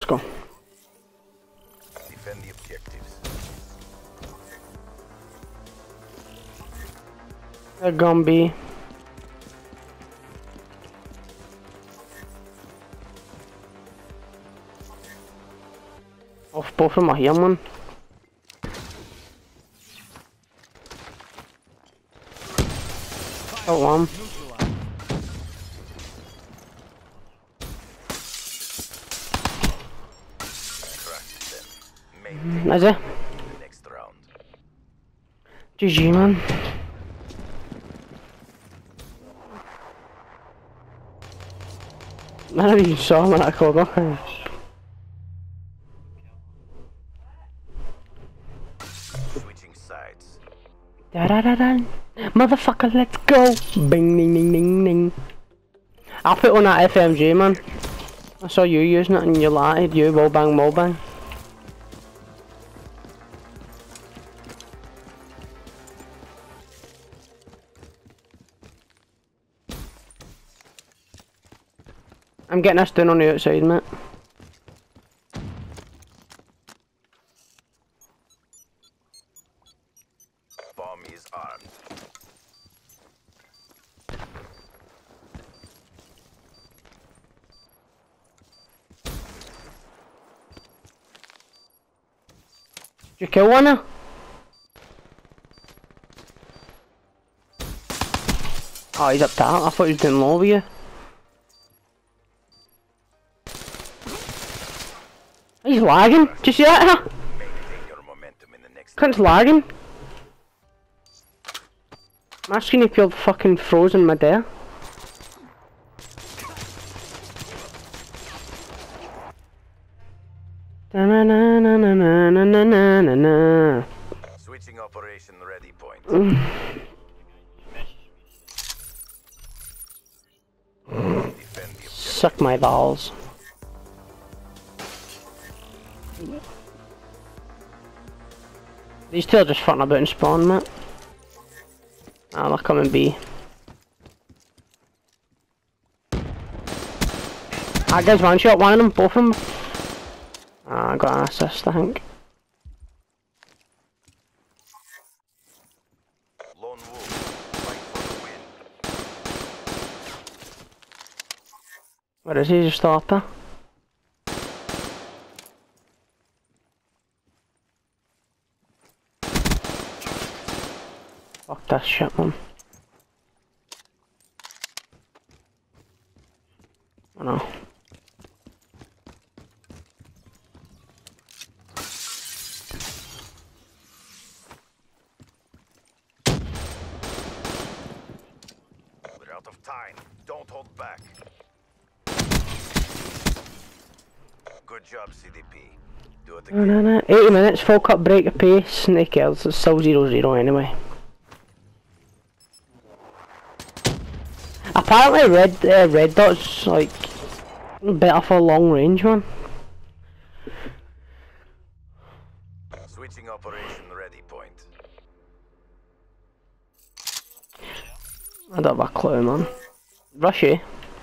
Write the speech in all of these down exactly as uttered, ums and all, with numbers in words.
Let's go. Defend the objectives. They're gonna be. Off both of them are here, man. Oh, one. Is it? Next round. G G, man. I never even saw him when I called up. Switching sides. Da da da da. Motherfucker, let's go! Bing, ding, ding, ding, ding. I put on that F M G, man. I saw you using it and you lied. You, wall bang, wall bang. I'm getting us down on the outside, mate. Bomb is armed. Did you kill one now? Oh, he's up top. I thought he was doing low with you. He's lagging. Did you see that? Huh? Maintain your momentum in the next Cunt's lagging. My screen appeared fucking frozen mid-air. Na na na na na na na na na na. Switching operation ready point. Defend the objective. Suck my balls. These two are just fronting about and spawn, mate. Ah, they're coming B. Ah, guys, one shot, one of them, both of them. Ah, I got an assist, I think. Lone wolf. Fight for the win. Where is he? Just up there. Fuck that shit, man. I know. We're out of time. Don't hold back. Good job, C D P. Do it No, again. no, no. eighty minutes, full cut break of pace, snake kills. It's still zero zero anyway. Apparently red uh, red dot's like better for long range, man. Switching operation ready point. I don't have a clue, man. Rushy.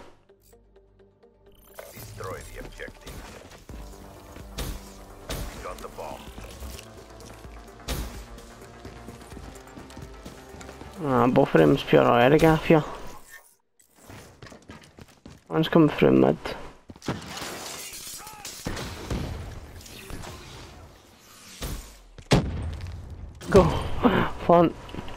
Destroy the objective. We got the bomb. Ah, both of them's pure air gaff here. One's coming through mid. Go. Front.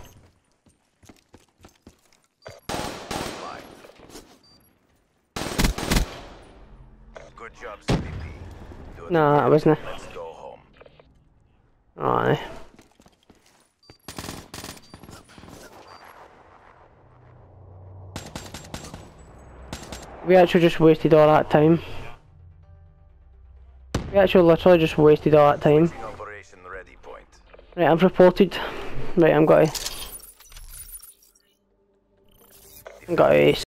Good job, C D P. Do it Nah, again. it wasn't. Let's go home. Aye. We actually just wasted all that time. We actually literally just wasted all that time. Switching operation ready point. Right, I've reported. Right, I'm got to. I'm got to